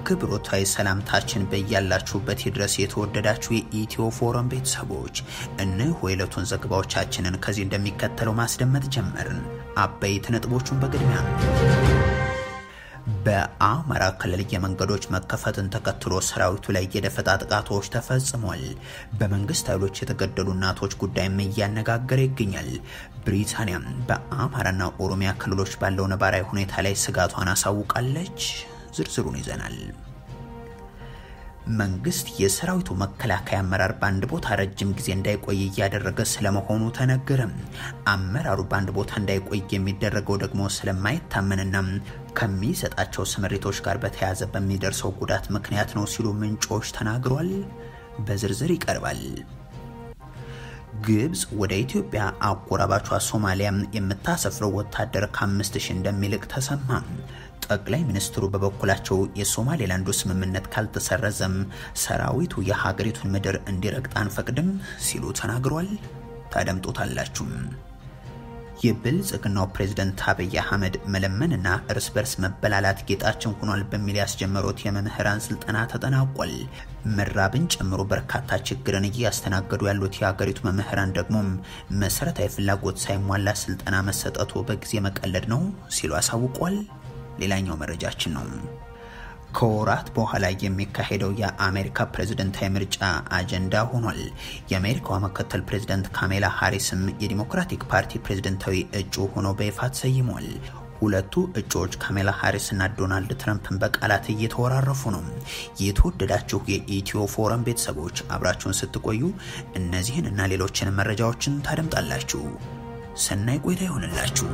አክብሮታዊ ሰላምታችን በያላችሁበት ይድረስ የተወደዳችሁ የኢትዮ ፎረም ቤተሰቦች እነሆ የዕለቱን ዘገባዎቻችንን ከዚህ እንደሚከተለው ማስደመጥ ጀመርን። አበይት ነጥቦቹን በቅድሚያ በአማራ ክልል የመንገዶች መከፈትን ተከትሎ ሰራዊቱ ላይ የደፈጣ ጥቃቶች ተፈጽሟል። በመንግስት ኃይሎች የተገደሉ እናቶች ጉዳይም እያነጋገረ ይገኛል። ብሪታንያ በአማራና ኦሮሚያ ክልሎች ባለው ነባራዊ ሁኔታ ላይ ስጋቷን አሳውቃለች። ዝርዝሩን ይዘናል። መንግስት የሰራዊቱ መከላከያ አመራር ባንድ ቦታ ረጅም ጊዜ እንዳይቆይ እያደረገ ስለመሆኑ ተነገረ። አመራሩ ባንድ ቦታ እንዳይቆይ የሚደረገው ደግሞ ስለማይታመንና ከሚሰጣቸው ስምሪቶች ጋር በተያያዘ በሚደርሰው ጉዳት ምክንያት ነው ሲሉ ምንጮች ተናግሯል። በዝርዝር ይቀርባል። ግብጽ ወደ ኢትዮጵያ አጎራባቿ ሶማሊያ የምታሰፍረው ወታደር ከ5000 እንደሚልቅ ተሰማ። ጠቅላይ ሚኒስትሩ በበኩላቸው የሶማሌላንዱ ስምምነት ካልተሰረዘም ሰራዊቱ የሀገሪቱን ምድር እንዲረግጥ አንፈቅድም ሲሉ ተናግሯል። ታደምጡታላችሁ። የብልጽግናው ፕሬዝዳንት አብይ አህመድ መለመንና እርስ በርስ መበላላት ጌጣችን ሆኗል በሚል ያስጀመሩት የመምህራን ስልጠና ተጠናቋል። ምራብን ጨምሮ በርካታ ችግርን እያስተናገዱ ያሉት የሀገሪቱ መምህራን ደግሞ መሰረታዊ ፍላጎት ሳይሟላ ስልጠና መሰጠቱ በጊዜ መቀለድ ነው ሲሉ አሳውቋል። ሌላኛው መረጃችን ነው። ከወራት በኋላ የሚካሄደው የአሜሪካ ፕሬዝዳንታዊ ምርጫ አጀንዳ ሆኗል። የአሜሪካዋ ምክትል ፕሬዝዳንት ካሜላ ሃሪስም የዲሞክራቲክ ፓርቲ ፕሬዝዳንታዊ እጩ ሆነው በይፋ ተሰይመዋል። ሁለቱ እጩዎች ካሜላ ሃሪስ እና ዶናልድ ትራምፕን በቃላት እየተወራረፉ ነው። የተወደዳችሁ የኢትዮ ፎረም ቤተሰቦች አብራችሁን ስትቆዩ እነዚህን እና ሌሎችን መረጃዎችን ታደምጣላችሁ። ሰናይ ቆይታ ይሆንላችሁ።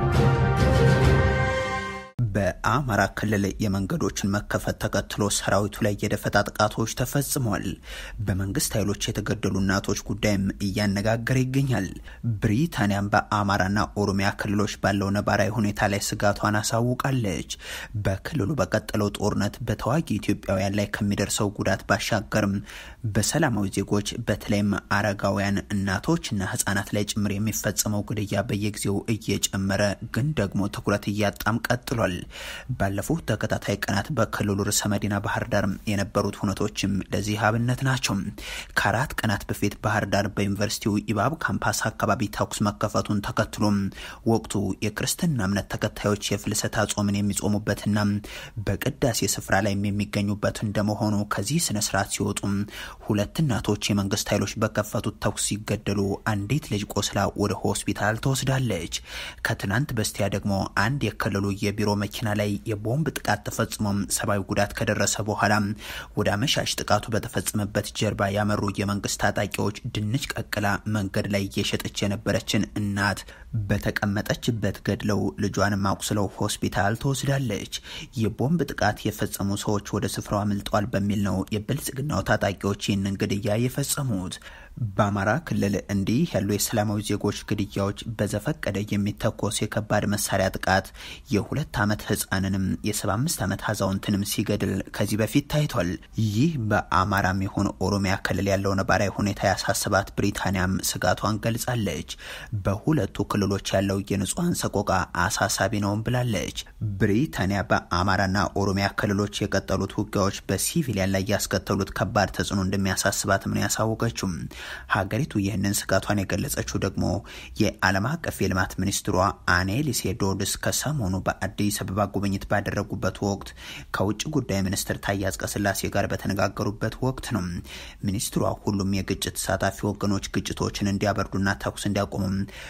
በአማራ ክልል የመንገዶችን መከፈት ተከትሎ ሰራዊቱ ላይ የደፈጣ ጥቃቶች ተፈጽመዋል። በመንግስት ኃይሎች የተገደሉ እናቶች ጉዳይም እያነጋገረ ይገኛል። ብሪታንያም በአማራና ኦሮሚያ ክልሎች ባለው ነባራዊ ሁኔታ ላይ ስጋቷን አሳውቃለች። በክልሉ በቀጠለው ጦርነት በተዋጊ ኢትዮጵያውያን ላይ ከሚደርሰው ጉዳት ባሻገርም በሰላማዊ ዜጎች በተለይም አረጋውያን እናቶችና ህጻናት ላይ ጭምር የሚፈጸመው ግድያ በየጊዜው እየጨመረ ግን ደግሞ ትኩረት እያጣም ቀጥሏል። ባለፉት ተከታታይ ቀናት በክልሉ ርዕሰ መዲና ባህር ዳር የነበሩት ሁነቶችም ለዚህ አብነት ናቸው። ከአራት ቀናት በፊት ባህር ዳር በዩኒቨርሲቲው ኢባብ ካምፓስ አካባቢ ተኩስ መከፈቱን ተከትሎ ወቅቱ የክርስትና እምነት ተከታዮች የፍልሰታ ጾምን የሚጾሙበትና በቅዳሴ ስፍራ ላይ የሚገኙበት እንደመሆኑ ከዚህ ስነ ስርዓት ሲወጡ ሁለት እናቶች የመንግስት ኃይሎች በከፈቱት ተኩስ ሲገደሉ አንዲት ልጅ ቆስላ ወደ ሆስፒታል ተወስዳለች። ከትናንት በስቲያ ደግሞ አንድ የክልሉ የቢሮ መኪና ላይ የቦምብ ጥቃት ተፈጽሞ ሰብአዊ ጉዳት ከደረሰ በኋላ ወደ አመሻሽ ጥቃቱ በተፈጸመበት ጀርባ ያመሩ የመንግስት ታጣቂዎች ድንች ቀቅላ መንገድ ላይ እየሸጠች የነበረችን እናት በተቀመጠችበት ገድለው ልጇንም አቁስለው ሆስፒታል ተወስዳለች። የቦምብ ጥቃት የፈጸሙ ሰዎች ወደ ስፍራው አምልጠዋል በሚል ነው የብልጽግናው ታጣቂዎች ይህንን ግድያ የፈጸሙት። በአማራ ክልል እንዲህ ያሉ የሰላማዊ ዜጎች ግድያዎች በዘፈቀደ የሚተኮስ የከባድ መሳሪያ ጥቃት የ2 ዓመት ህፃንንም የ75 ዓመት አዛውንትንም ሲገድል ከዚህ በፊት ታይቷል። ይህ በአማራም ይሁን ኦሮሚያ ክልል ያለው ነባራዊ ሁኔታ ያሳሰባት ብሪታንያም ስጋቷን ገልጻለች። በሁለቱ ክልሎች ያለው የንጹሃን ሰቆቃ አሳሳቢ ነው ብላለች። ብሪታንያ በአማራና ኦሮሚያ ክልሎች የቀጠሉት ውጊያዎች በሲቪሊያን ላይ ያስከተሉት ከባድ ተጽዕኖ እንደሚያሳስባት ምን ያሳወቀችው ሀገሪቱ ይህንን ስጋቷን የገለጸችው ደግሞ የዓለም አቀፍ የልማት ሚኒስትሯ አኔሊሴ ዶድስ ከሰሞኑ በአዲስ አበባ ጉብኝት ባደረጉበት ወቅት ከውጭ ጉዳይ ሚኒስትር ታዬ አጽቀሥላሴ ጋር በተነጋገሩበት ወቅት ነው። ሚኒስትሯ ሁሉም የግጭት ተሳታፊ ወገኖች ግጭቶችን እንዲያበርዱና ተኩስ እንዲያቆሙ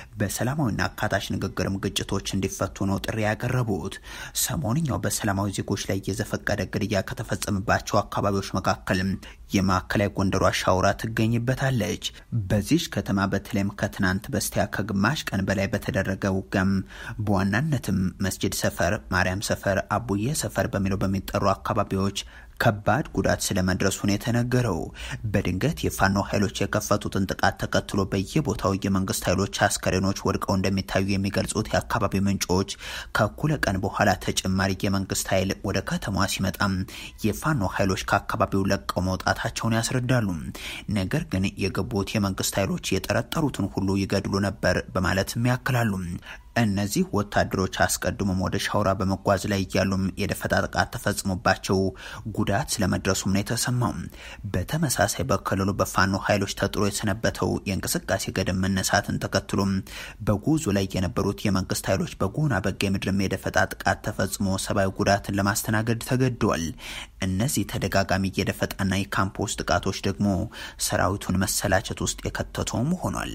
በሰላማዊና አካታች ንግግርም ግጭቶች እንዲፈቱ ነው ጥሪ ያቀረቡት። ሰሞንኛው በሰላማዊ ዜጎች ላይ የዘፈቀደ ግድያ ከተፈጸመባቸው አካባቢዎች መካከል የማዕከላዊ ጎንደሯ ሻውራ ትገኝበታለች። በዚህ ከተማ በተለይም ከትናንት በስቲያ ከግማሽ ቀን በላይ በተደረገ ውጊያም በዋናነትም መስጂድ ሰፈር፣ ማርያም ሰፈር፣ አቡዬ ሰፈር በሚለው በሚጠሩ አካባቢዎች ከባድ ጉዳት ስለመድረሱ ነው የተነገረው። በድንገት የፋኖ ኃይሎች የከፈቱትን ጥቃት ተከትሎ በየቦታው የመንግስት ኃይሎች አስከሬኖች ወድቀው እንደሚታዩ የሚገልጹት የአካባቢው ምንጮች ከእኩለ ቀን በኋላ ተጨማሪ የመንግስት ኃይል ወደ ከተማዋ ሲመጣም የፋኖ ኃይሎች ከአካባቢው ለቀው መውጣታቸውን ያስረዳሉ። ነገር ግን የገቡት የመንግስት ኃይሎች የጠረጠሩትን ሁሉ ይገድሉ ነበር በማለትም ያክላሉ። እነዚህ ወታደሮች አስቀድሞም ወደ ሻውራ በመጓዝ ላይ ያሉም የደፈጣ ጥቃት ተፈጽሞባቸው ጉዳት ስለመድረሱም ነው የተሰማው። በተመሳሳይ በክልሉ በፋኖ ኃይሎች ተጥሎ የሰነበተው የእንቅስቃሴ ገደብ መነሳትን ተከትሎ በጉዞ ላይ የነበሩት የመንግስት ኃይሎች በጉና በጌ ምድርም የደፈጣ ጥቃት ተፈጽሞ ሰብአዊ ጉዳትን ለማስተናገድ ተገደዋል። እነዚህ ተደጋጋሚ የደፈጣና የካምፕ ውስጥ ጥቃቶች ደግሞ ሰራዊቱን መሰላቸት ውስጥ የከተተውም ሆኗል።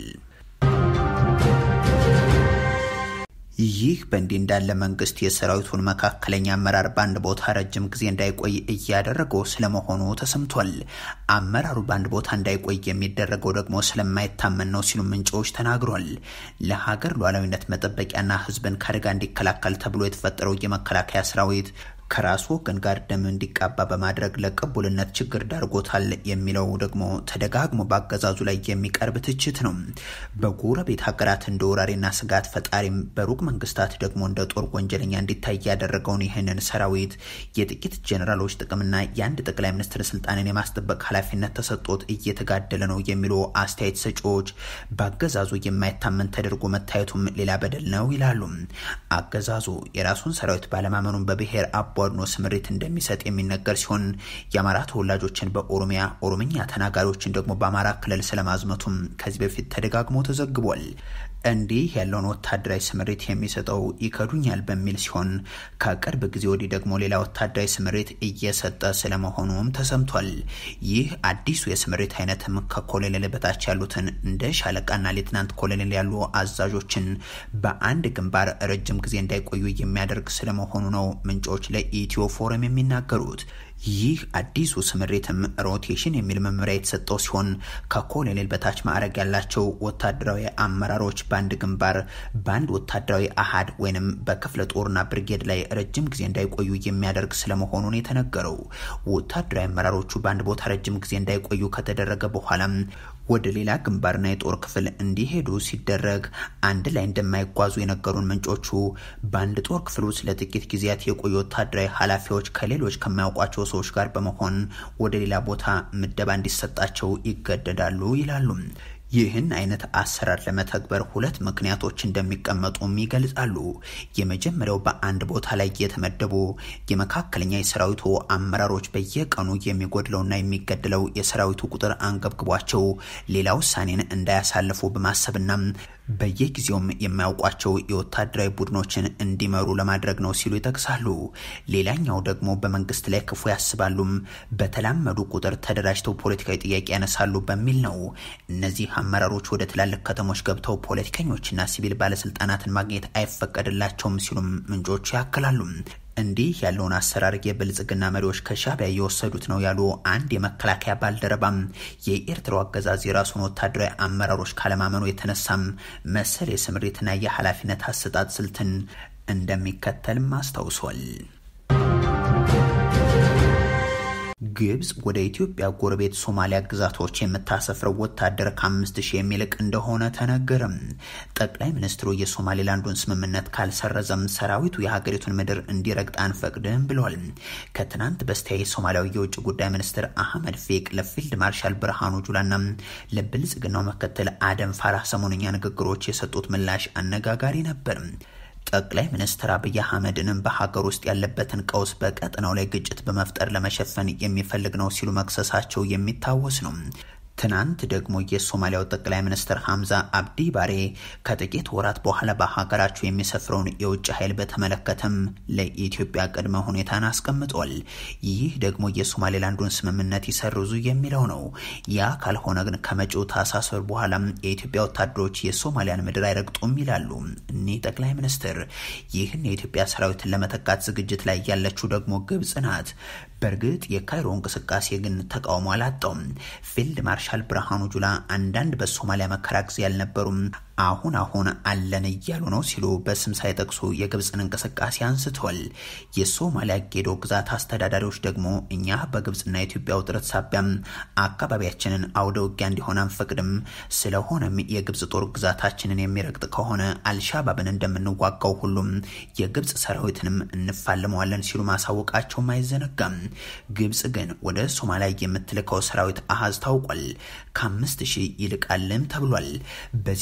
ይህ በእንዲህ እንዳለ መንግስት የሰራዊቱን መካከለኛ አመራር በአንድ ቦታ ረጅም ጊዜ እንዳይቆይ እያደረገው ስለመሆኑ ተሰምቷል። አመራሩ በአንድ ቦታ እንዳይቆይ የሚደረገው ደግሞ ስለማይታመን ነው ሲሉ ምንጮች ተናግሯል። ለሀገር ሉዓላዊነት መጠበቂያና ህዝብን ከአደጋ እንዲከላከል ተብሎ የተፈጠረው የመከላከያ ሰራዊት ከራሱ ወገን ጋር ደም እንዲቃባ በማድረግ ለቅቡልነት ችግር ዳርጎታል የሚለው ደግሞ ተደጋግሞ በአገዛዙ ላይ የሚቀርብ ትችት ነው። በጎረቤት ሀገራት እንደ ወራሪና ስጋት ፈጣሪም በሩቅ መንግስታት ደግሞ እንደ ጦር ወንጀለኛ እንዲታይ ያደረገውን ይህንን ሰራዊት የጥቂት ጄኔራሎች ጥቅምና የአንድ ጠቅላይ ሚኒስትር ስልጣንን የማስጠበቅ ኃላፊነት ተሰጥቶት እየተጋደለ ነው የሚሉ አስተያየት ሰጪዎች በአገዛዙ የማይታመን ተደርጎ መታየቱም ሌላ በደል ነው ይላሉ። አገዛዙ የራሱን ሰራዊት ባለማመኑን በብሔር ቧድኖ ስምሪት እንደሚሰጥ የሚነገር ሲሆን የአማራ ተወላጆችን በኦሮሚያ ኦሮምኛ ተናጋሪዎችን ደግሞ በአማራ ክልል ስለማዝመቱም ከዚህ በፊት ተደጋግሞ ተዘግቧል። እንዲህ ያለውን ወታደራዊ ስምሪት የሚሰጠው ይከዱኛል በሚል ሲሆን ከቅርብ ጊዜ ወዲህ ደግሞ ሌላ ወታደራዊ ስምሪት እየሰጠ ስለመሆኑም ተሰምቷል። ይህ አዲሱ የስምሪት አይነትም ከኮሎኔል በታች ያሉትን እንደ ሻለቃና ሌትናንት ኮሎኔል ያሉ አዛዦችን በአንድ ግንባር ረጅም ጊዜ እንዳይቆዩ የሚያደርግ ስለመሆኑ ነው ምንጮች ለኢትዮ ፎረም የሚናገሩት። ይህ አዲሱ ስምሪትም ሮቴሽን የሚል መመሪያ የተሰጠው ሲሆን ከኮሎኔል በታች ማዕረግ ያላቸው ወታደራዊ አመራሮች በአንድ ግንባር በአንድ ወታደራዊ አሃድ ወይንም በክፍለ ጦርና ብርጌድ ላይ ረጅም ጊዜ እንዳይቆዩ የሚያደርግ ስለመሆኑ ነው የተነገረው። ወታደራዊ አመራሮቹ በአንድ ቦታ ረጅም ጊዜ እንዳይቆዩ ከተደረገ በኋላም ወደ ሌላ ግንባርና የጦር ክፍል እንዲሄዱ ሲደረግ አንድ ላይ እንደማይጓዙ የነገሩን ምንጮቹ በአንድ ጦር ክፍል ውስጥ ለጥቂት ጊዜያት የቆዩ ወታደራዊ ኃላፊዎች ከሌሎች ከማያውቋቸው ሰዎች ጋር በመሆን ወደ ሌላ ቦታ ምደባ እንዲሰጣቸው ይገደዳሉ ይላሉ። ይህን አይነት አሰራር ለመተግበር ሁለት ምክንያቶች እንደሚቀመጡም ይገልጻሉ። የመጀመሪያው በአንድ ቦታ ላይ የተመደቡ የመካከለኛ የሰራዊቱ አመራሮች በየቀኑ የሚጎድለውና የሚገድለው የሰራዊቱ ቁጥር አንገብግቧቸው ሌላ ውሳኔን እንዳያሳልፉ በማሰብና በየጊዜውም የማያውቋቸው የወታደራዊ ቡድኖችን እንዲመሩ ለማድረግ ነው ሲሉ ይጠቅሳሉ። ሌላኛው ደግሞ በመንግስት ላይ ክፉ ያስባሉም በተላመዱ ቁጥር ተደራጅተው ፖለቲካዊ ጥያቄ ያነሳሉ በሚል ነው። እነዚህ አመራሮች ወደ ትላልቅ ከተሞች ገብተው ፖለቲከኞችና ሲቪል ባለስልጣናትን ማግኘት አይፈቀድላቸውም ሲሉም ምንጮቹ ያክላሉ። እንዲህ ያለውን አሰራር የብልጽግና መሪዎች ከሻዕቢያ እየወሰዱት ነው ያሉ አንድ የመከላከያ ባልደረባም የኤርትራው አገዛዝ የራሱን ወታደራዊ አመራሮች ካለማመኑ የተነሳም መሰል የስምሪትና የኃላፊነት አሰጣጥ ስልትን እንደሚከተልም አስታውሷል። ግብጽ ወደ ኢትዮጵያ ጎረቤት ሶማሊያ ግዛቶች የምታሰፍረው ወታደር ከ5000 የሚልቅ እንደሆነ ተነገረም። ጠቅላይ ሚኒስትሩ የሶማሌላንዱን ስምምነት ካልሰረዘም ሰራዊቱ የሀገሪቱን ምድር እንዲረግጥ አንፈቅድም ብለዋል። ከትናንት በስቲያ የሶማሊያው የውጭ ጉዳይ ሚኒስትር አህመድ ፌቅ ለፊልድ ማርሻል ብርሃኑ ጁላና ለብልጽግናው ምክትል አደም ፋራህ ሰሞንኛ ንግግሮች የሰጡት ምላሽ አነጋጋሪ ነበር። ጠቅላይ ሚኒስትር አብይ አህመድንም በሀገር ውስጥ ያለበትን ቀውስ በቀጠናው ላይ ግጭት በመፍጠር ለመሸፈን የሚፈልግ ነው ሲሉ መክሰሳቸው የሚታወስ ነው። ትናንት ደግሞ የሶማሊያው ጠቅላይ ሚኒስትር ሐምዛ አብዲ ባሬ ከጥቂት ወራት በኋላ በሀገራቸው የሚሰፍረውን የውጭ ኃይል በተመለከተም ለኢትዮጵያ ቅድመ ሁኔታን አስቀምጧል። ይህ ደግሞ የሶማሌላንዱን ስምምነት ይሰርዙ የሚለው ነው። ያ ካልሆነ ግን ከመጪው ታህሳስ ወር በኋላ የኢትዮጵያ ወታደሮች የሶማሊያን ምድር አይረግጡም ይላሉ እኒህ ጠቅላይ ሚኒስትር። ይህን የኢትዮጵያ ሰራዊትን ለመተካት ዝግጅት ላይ ያለችው ደግሞ ግብጽ ናት። በእርግጥ የካይሮ እንቅስቃሴ ግን ተቃውሞ አላጣውም። ፊልድ ማርሻል ብርሃኑ ጁላ አንዳንድ በሶማሊያ መከራ ጊዜ ያልነበሩም አሁን አለን እያሉ ነው ሲሉ በስም ሳይጠቅሱ የግብጽን እንቅስቃሴ አንስተዋል። የሶማሊያ ጌዶ ግዛት አስተዳዳሪዎች ደግሞ እኛ በግብጽና ኢትዮጵያ ውጥረት ሳቢያም አካባቢያችንን አውደ ውጊያ እንዲሆን አንፈቅድም፣ ስለሆነም የግብጽ ጦር ግዛታችንን የሚረግጥ ከሆነ አልሻባብን እንደምንዋጋው ሁሉም የግብጽ ሰራዊትንም እንፋለመዋለን ሲሉ ማሳወቃቸውም አይዘነጋም። ግብጽ ግን ወደ ሶማሊያ የምትልከው ሰራዊት አሃዝ ታውቋል። ከ5000 ይልቃልም ተብሏል። በዚህም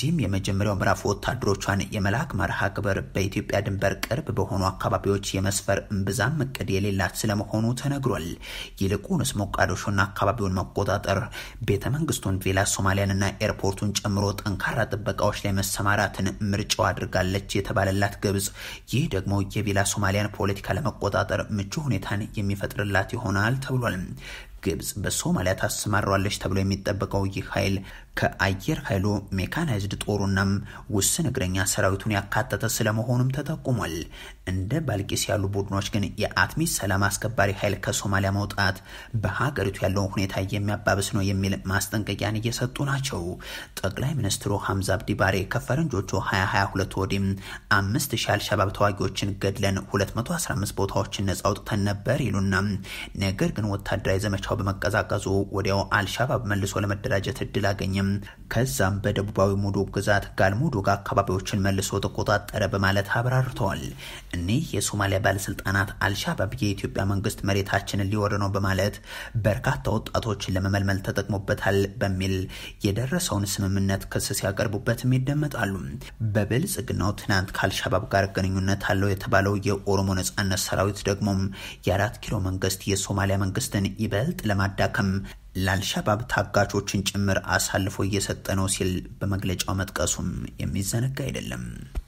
የመጀመሪያው ምዕራፍ ወታደሮቿን የመላክ መርሃ ግብር በኢትዮጵያ ድንበር ቅርብ በሆኑ አካባቢዎች የመስፈር እምብዛም እቅድ የሌላት ስለመሆኑ ተነግሯል። ይልቁንስ ሞቃዲሾና አካባቢውን መቆጣጠር፣ ቤተ መንግስቱን፣ ቪላ ሶማሊያንና ኤርፖርቱን ጨምሮ ጠንካራ ጥበቃዎች ላይ መሰማራትን ምርጫው አድርጋለች የተባለላት ግብጽ ይህ ደግሞ የቪላ ሶማሊያን ፖለቲካ ለመቆጣጠር ምቹ ሁኔታን የሚፈጥርላት ይሆናል ተብሏል። ግብጽ በሶማሊያ ታሰማራለች ተብሎ የሚጠበቀው ይህ ኃይል ከአየር ኃይሉ ሜካናይዝድ ጦሩናም ውስን እግረኛ ሰራዊቱን ያካተተ ስለመሆኑም ተጠቁሟል። እንደ ባልቂስ ያሉ ቡድኖች ግን የአትሚስ ሰላም አስከባሪ ኃይል ከሶማሊያ መውጣት በሀገሪቱ ያለውን ሁኔታ የሚያባብስ ነው የሚል ማስጠንቀቂያን እየሰጡ ናቸው። ጠቅላይ ሚኒስትሩ ሐምዛ አብዲ ባሬ ከፈረንጆቹ 2022 ወዲህ 5000 አልሻባብ ተዋጊዎችን ገድለን 215 ቦታዎችን ነጻ አውጥተን ነበር ይሉና ነገር ግን ወታደራዊ ዘመቻው በመቀዛቀዙ ወዲያው አልሻባብ መልሶ ለመደራጀት እድል አገኘ። ከዛም በደቡባዊ ሙዱግ ግዛት ጋልሙዱግ አካባቢዎችን መልሶ ተቆጣጠረ በማለት አብራርተዋል። እኒህ የሶማሊያ ባለስልጣናት አልሻባብ የኢትዮጵያ መንግስት መሬታችንን ሊወር ነው በማለት በርካታ ወጣቶችን ለመመልመል ተጠቅሞበታል በሚል የደረሰውን ስምምነት ክስ ሲያቀርቡበትም ይደመጣሉ። በብልጽግናው ትናንት ከአልሻባብ ጋር ግንኙነት አለው የተባለው የኦሮሞ ነጻነት ሰራዊት ደግሞ የ4 ኪሎ መንግስት የሶማሊያ መንግስትን ይበልጥ ለማዳከም ለአልሻባብ ታጋቾችን ጭምር አሳልፎ እየሰጠ ነው ሲል በመግለጫው መጥቀሱም የሚዘነጋ አይደለም።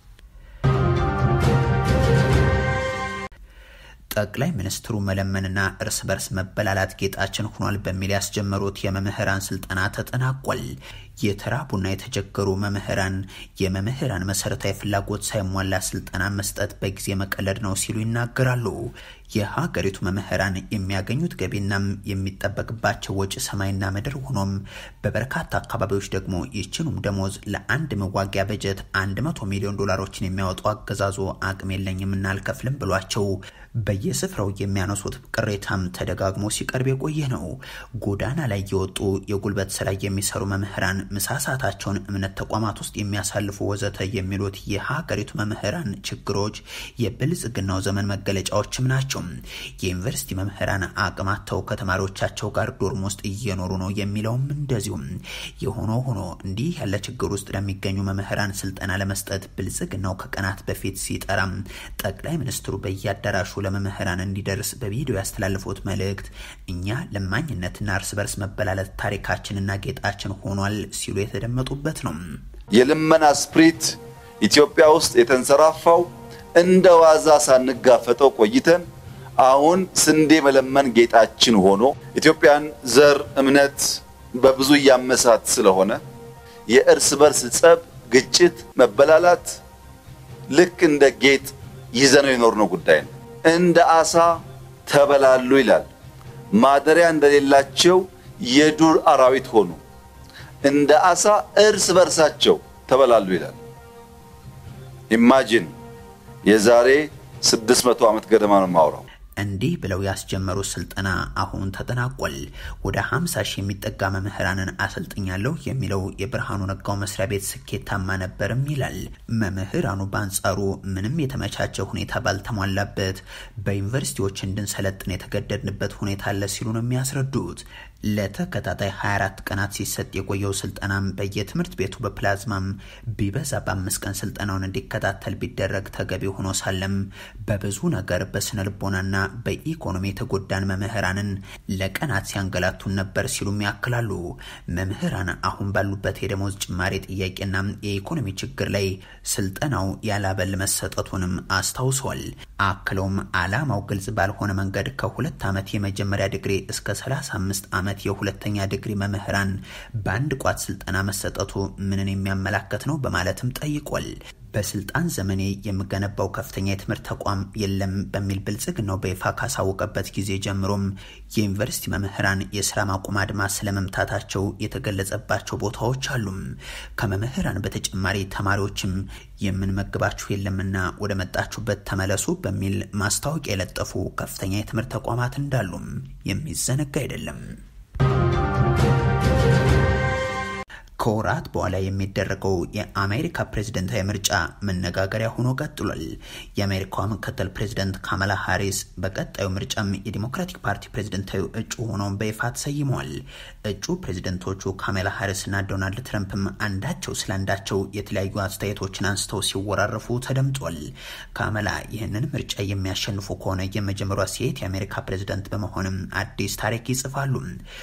ጠቅላይ ሚኒስትሩ መለመንና እርስ በርስ መበላላት ጌጣችን ሆኗል በሚል ያስጀመሩት የመምህራን ስልጠና ተጠናቋል። የተራቡና የተቸገሩ መምህራን የመምህራን መሰረታዊ ፍላጎት ሳይሟላ ስልጠና መስጠት በጊዜ መቀለድ ነው ሲሉ ይናገራሉ። የሀገሪቱ መምህራን የሚያገኙት ገቢና የሚጠበቅባቸው ወጪ ሰማይና ምድር ሆኖም በበርካታ አካባቢዎች ደግሞ ይህችኑም ደሞዝ ለአንድ መዋጊያ በጀት 100 ሚሊዮን ዶላሮችን የሚያወጡ አገዛዙ አቅም የለኝም እና አልከፍልም ብሏቸው በየስፍራው የሚያነሱት ቅሬታም ተደጋግሞ ሲቀርብ የቆየ ነው። ጎዳና ላይ የወጡ የጉልበት ስራ የሚሰሩ መምህራን ምሳሳታቸውን እምነት ተቋማት ውስጥ የሚያሳልፉ ወዘተ የሚሉት የሀገሪቱ መምህራን ችግሮች የብልጽግናው ዘመን መገለጫዎችም ናቸው። የዩኒቨርሲቲ መምህራን አቅማተው ከተማሪዎቻቸው ጋር ዶርም ውስጥ እየኖሩ ነው የሚለውም እንደዚሁ። የሆነ ሆኖ እንዲህ ያለ ችግር ውስጥ ለሚገኙ መምህራን ስልጠና ለመስጠት ብልጽግናው ከቀናት በፊት ሲጠራም ጠቅላይ ሚኒስትሩ በየአዳራሹ ለመምህራን እንዲደርስ በቪዲዮ ያስተላልፉት መልእክት እኛ ለማኝነትና እርስ በርስ መበላለት ታሪካችንና ጌጣችን ሆኗል ሲሉ የተደመጡበት ነው። የልመና ስፕሪት ኢትዮጵያ ውስጥ የተንሰራፋው እንደ ዋዛ ሳንጋፈጠው ቆይተን አሁን ስንዴ መለመን ጌጣችን ሆኖ ኢትዮጵያን ዘር እምነት በብዙ ያመሳት ስለሆነ የእርስ በርስ ጸብ፣ ግጭት፣ መበላላት ልክ እንደ ጌጥ ይዘነው የኖርነው ጉዳይ ነው። እንደ አሳ ተበላሉ ይላል። ማደሪያ እንደሌላቸው የዱር አራዊት ሆኑ። እንደ አሳ እርስ በርሳቸው ተበላሉ ይላል። ኢማጂን የዛሬ 600 ዓመት ገደማ ነው ማውራው። እንዲህ ብለው ያስጀመሩ ስልጠና አሁን ተጠናቋል። ወደ 50 ሺህ የሚጠጋ መምህራንን አሰልጥኛለሁ የሚለው የብርሃኑ ነጋው መስሪያ ቤት ስኬታማ ነበርም ይላል። መምህራኑ በአንጻሩ ምንም የተመቻቸ ሁኔታ ባልተሟላበት በዩኒቨርሲቲዎች እንድንሰለጥን የተገደድንበት ሁኔታ አለ ሲሉ ነው የሚያስረዱት። ለተከታታይ 24 ቀናት ሲሰጥ የቆየው ስልጠናም በየትምህርት ቤቱ በፕላዝማም ቢበዛ በ5 ቀን ስልጠናውን እንዲከታተል ቢደረግ ተገቢ ሆኖ ሳለም በብዙ ነገር በስነ ልቦናና በኢኮኖሚ የተጎዳን መምህራንን ለቀናት ሲያንገላቱን ነበር ሲሉም ያክላሉ። መምህራን አሁን ባሉበት የደሞዝ ጭማሪ ጥያቄና የኢኮኖሚ ችግር ላይ ስልጠናው ያላበል መሰጠቱንም አስታውሰዋል። አክለውም ዓላማው ግልጽ ባልሆነ መንገድ ከ2 ዓመት የመጀመሪያ ዲግሪ እስከ 35 ዓመት የሁለተኛ ዲግሪ መምህራን በአንድ ቋት ስልጠና መሰጠቱ ምንን የሚያመላክት ነው በማለትም ጠይቋል። በስልጣን ዘመኔ የምገነባው ከፍተኛ የትምህርት ተቋም የለም በሚል ብልጽግናው በይፋ ካሳወቀበት ጊዜ ጀምሮም የዩኒቨርሲቲ መምህራን የስራ ማቆም አድማ ስለመምታታቸው የተገለጸባቸው ቦታዎች አሉ። ከመምህራን በተጨማሪ ተማሪዎችም የምንመግባችሁ የለምና ወደ መጣችሁበት ተመለሱ በሚል ማስታወቂያ የለጠፉ ከፍተኛ የትምህርት ተቋማት እንዳሉም የሚዘነጋ አይደለም። ከወራት በኋላ የሚደረገው የአሜሪካ ፕሬዝዳንታዊ ምርጫ መነጋገሪያ ሆኖ ቀጥሏል። የአሜሪካው ምክትል ፕሬዝዳንት ካማላ ሃሪስ በቀጣዩ ምርጫም የዲሞክራቲክ ፓርቲ ፕሬዝዳንታዊ እጩ ሆነው በይፋ ተሰይመዋል። እጩ ፕሬዝዳንቶቹ ካማላ ሃሪስና ዶናልድ ትራምፕም አንዳቸው ስላንዳቸው የተለያዩ አስተያየቶችን አንስተው ሲወራረፉ ተደምጧል። ካማላ ይህንን ምርጫ የሚያሸንፉ ከሆነ የመጀመሪያዋ ሴት የአሜሪካ ፕሬዝዳንት በመሆንም አዲስ ታሪክ ይጽፋሉ።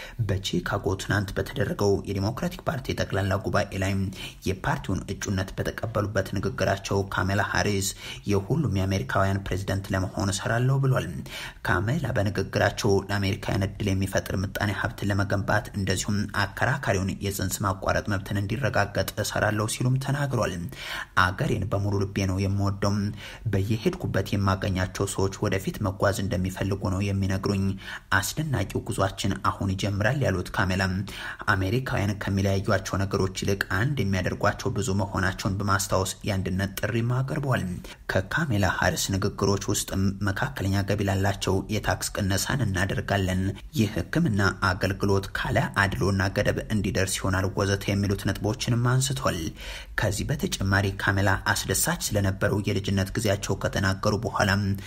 በቺካጎ ትናንት በተደረገው የዲሞክራቲክ ፓርቲ ጠቅላላ ጉባኤ ላይ የፓርቲውን እጩነት በተቀበሉበት ንግግራቸው ካማላ ሃሪስ የሁሉም የአሜሪካውያን ፕሬዝዳንት ለመሆን እሰራለሁ ብሏል። ካማላ በንግግራቸው ለአሜሪካውያን እድል የሚፈጥር ምጣኔ ሀብት ለመገንባት እንደዚሁም አከራካሪውን የጽንስ ማቋረጥ መብትን እንዲረጋገጥ እሰራለሁ ሲሉም ተናግሯል። አገሬን በሙሉ ልቤ ነው የምወደው፣ በየሄድኩበት የማገኛቸው ሰዎች ወደፊት መጓዝ እንደሚፈልጉ ነው የሚነግሩኝ፣ አስደናቂው ጉዟችን አሁን ይጀምራል ያሉት ካማላ አሜሪካውያን ከሚለያዩቸው ነገሮች ይልቅ አንድ የሚያደርጓቸው ብዙ መሆናቸውን በማስታወስ የአንድነት ጥሪ አቅርበዋል። ከካማላ ሃሪስ ንግግሮች ውስጥ መካከለኛ ገቢ ላላቸው የታክስ ቅነሳን እናደርጋለን፣ የሕክምና አገልግሎት ካለ አድሎና ገደብ እንዲደርስ ይሆናል ወዘተ የሚሉት ነጥቦችንም አንስቷል። ከዚህ በተጨማሪ ካማላ አስደሳች ስለነበረው የልጅነት ጊዜያቸው ከተናገሩ በኋላ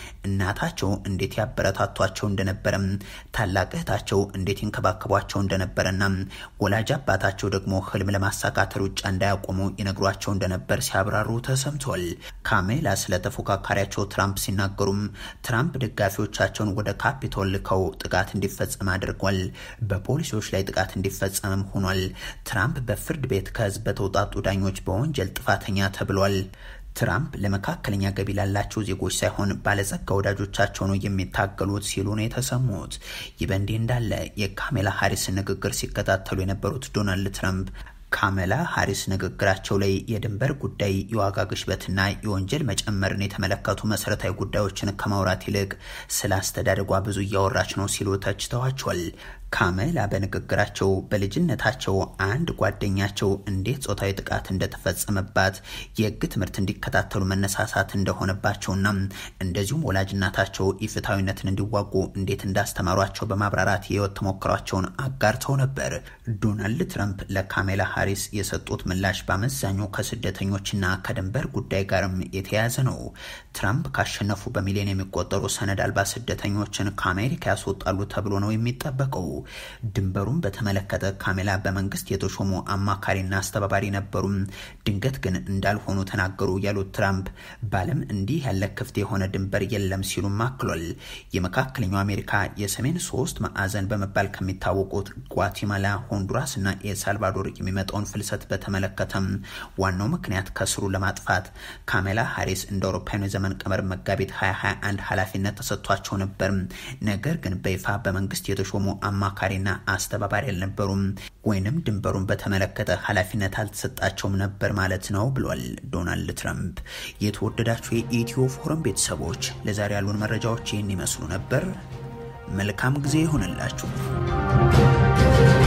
እናታቸው እንዴት ያበረታቷቸው እንደነበረ፣ ታላቅ እህታቸው እንዴት ይንከባከቧቸው እንደነበረና ወላጅ አባታቸው ደግሞ ህልም ለማሳካት ሩጫ እንዳያቆሙ ይነግሯቸው እንደነበር ሲያብራሩ ተሰምቷል። ካማላ ስለ ተፎካካሪያቸው ትራምፕ ሲናገሩም ትራምፕ ደጋፊዎቻቸውን ወደ ካፒቶል ልከው ጥቃት እንዲፈጸም አድርጓል፣ በፖሊሶች ላይ ጥቃት እንዲፈጸምም ሆኗል። ትራምፕ በፍርድ ቤት ከህዝብ በተውጣጡ ዳኞች በወንጀል ጥፋተኛ ተብሏል። ትራምፕ ለመካከለኛ ገቢ ላላቸው ዜጎች ሳይሆን ባለጸጋ ወዳጆቻቸው ነው የሚታገሉት ሲሉ ነው የተሰሙት። ይህ በእንዲህ እንዳለ የካማላ ሃሪስ ንግግር ሲከታተሉ የነበሩት ዶናልድ ትራምፕ ካማላ ሃሪስ ንግግራቸው ላይ የድንበር ጉዳይ፣ የዋጋ ግሽበትና የወንጀል መጨመርን የተመለከቱ መሰረታዊ ጉዳዮችን ከማውራት ይልቅ ስለ አስተዳደጓ ብዙ እያወራች ነው ሲሉ ተችተዋቸዋል። ካማላ በንግግራቸው በልጅነታቸው አንድ ጓደኛቸው እንዴት ጾታዊ ጥቃት እንደተፈጸመባት፣ የህግ ትምህርት እንዲከታተሉ መነሳሳት እንደሆነባቸውና እንደዚሁም ወላጅናታቸው ኢፍትሐዊነትን እንዲዋጉ እንዴት እንዳስተማሯቸው በማብራራት የህይወት ተሞክሯቸውን አጋርተው ነበር። ዶናልድ ትራምፕ ለካማላ ሃሪስ የሰጡት ምላሽ በአመዛኙ ከስደተኞችና ከድንበር ጉዳይ ጋርም የተያያዘ ነው። ትራምፕ ካሸነፉ በሚሊዮን የሚቆጠሩ ሰነድ አልባ ስደተኞችን ከአሜሪካ ያስወጣሉ ተብሎ ነው የሚጠበቀው። ድንበሩን በተመለከተ ካማላ በመንግስት የተሾሙ አማካሪና አስተባባሪ ነበሩ፣ ድንገት ግን እንዳልሆኑ ተናገሩ ያሉት ትራምፕ በዓለም እንዲህ ያለ ክፍት የሆነ ድንበር የለም ሲሉ አክሏል። የመካከለኛው አሜሪካ የሰሜን ሶስት ማዕዘን በመባል ከሚታወቁት ጓቲማላ፣ ሆንዱራስ እና ኤልሳልቫዶር የሚመጣውን ፍልሰት በተመለከተም ዋናው ምክንያት ከስሩ ለማጥፋት ካማላ ሃሪስ እንደ አውሮፓውያኑ ዘመን ቀመር መጋቢት 2021 ኃላፊነት ተሰጥቷቸው ነበር። ነገር ግን በይፋ በመንግስት የተሾሙ አማካሪና አስተባባሪ አልነበሩም ወይንም ድንበሩን በተመለከተ ኃላፊነት አልተሰጣቸውም ነበር ማለት ነው ብሏል ዶናልድ ትራምፕ። የተወደዳችሁ የኢትዮ ፎረም ቤተሰቦች ለዛሬ ያሉን መረጃዎች ይህን ይመስሉ ነበር። መልካም ጊዜ ይሁንላችሁ።